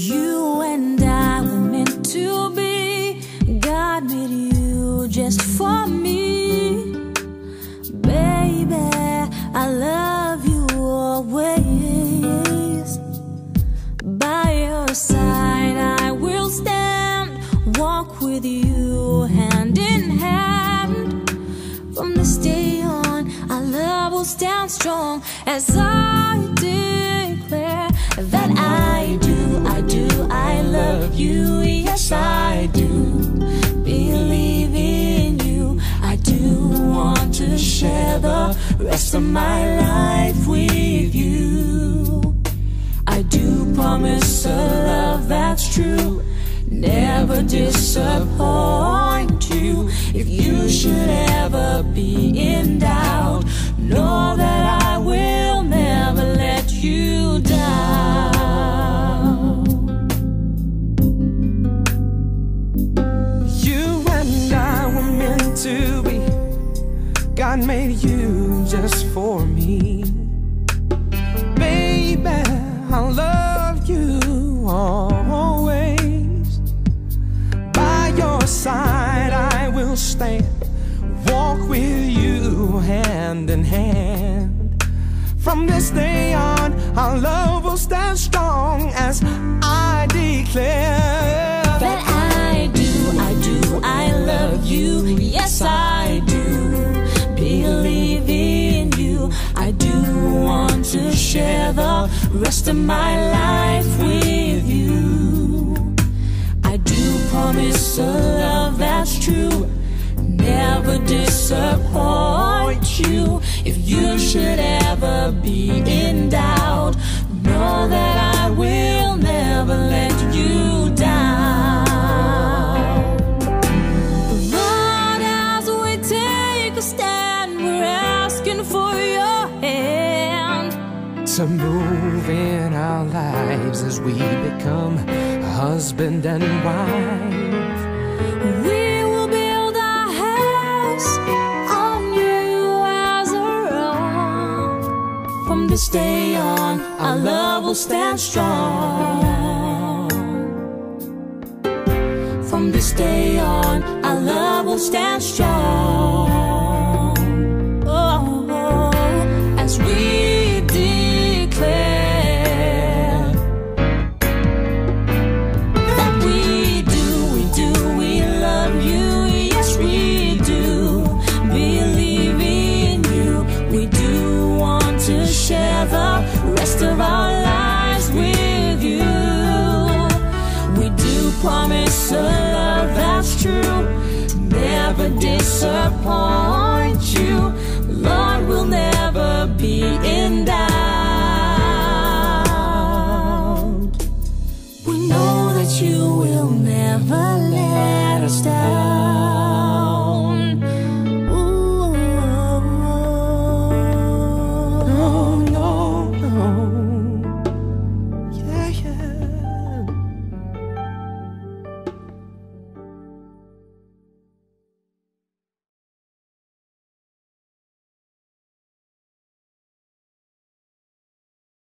You and I were meant to be. God made you just for me. Baby, I love you always. By your side I will stand, walk with you hand in hand. From this day on, our love will stand strong, as I declare that I love you, yes I do. Believe in you, I do want to share the rest of my life with you. I do promise a love that's true, never disappoint you. If you should ever be in doubt, know that I will never let you down. You and I were meant to be. God made you just for me. Baby, I love you always. By your side I will stand, walk with you hand in hand. From this day on, our love will stand strong, as I declare that I love you, yes I do. Believe in you, I do want to share the rest of my life with you. I do promise a love that's true, never disappoint you. If you should ever be in doubt, know that I will never let you down. Lord, as we take a stand, we're asking for your hand to move in our lives as we become husband and wife. We will build our house on you as our own. From this day on, our love will stand strong. From this day on, our love will stand strong. Oh, as we declare that we love you, yes we do. Believe in you, we do want to share the rest of our lives with you. We do promise a love that's true, never disappoint you. Lord, we'll never be in doubt. We know that you will never let us down.